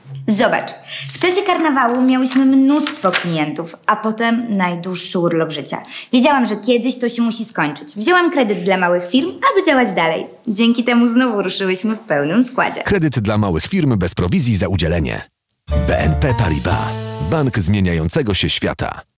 Zobacz, w czasie karnawału miałyśmy mnóstwo klientów, a potem najdłuższy urlop życia. Wiedziałam, że kiedyś to się musi skończyć. Wzięłam kredyt dla małych firm, aby działać dalej. Dzięki temu znowu ruszyłyśmy w pełnym składzie. Kredyt dla małych firm bez prowizji za udzielenie. BNP Paribas. Bank zmieniającego się świata.